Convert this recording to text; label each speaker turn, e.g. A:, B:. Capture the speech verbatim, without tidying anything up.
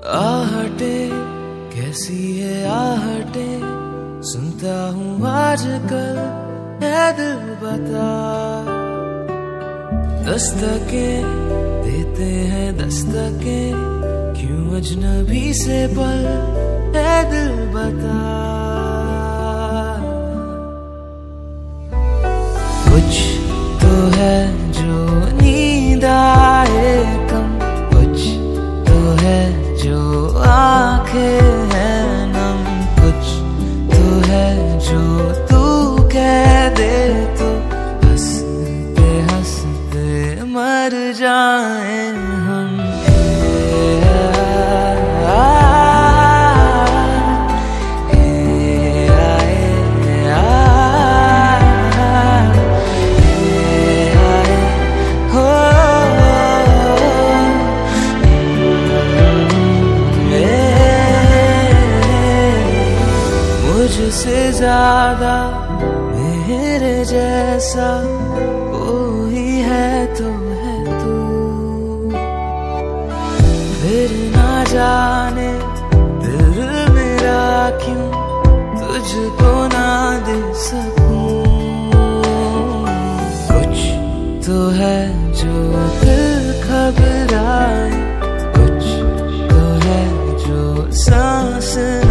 A: आहटे कैसी है आहटे, सुनता हूँ आजकल है दिल बता। दस्तके देते हैं दस्तके, क्यों अजनबी से पल है दिल बता। कुछ तो है जो नींद आए कम, कुछ तो है जो आंखें हैं नम, कुछ तो है जो तू कह दे तो हंसते हंसते मर जाए हम। मुझसे ज्यादा मेरे जैसा कोई है तो है तू, फिर ना जाने दिल मेरा क्यों तुझको ना दे सकूं। कुछ तो है जो दिल घबराए, कुछ तो है जो सांस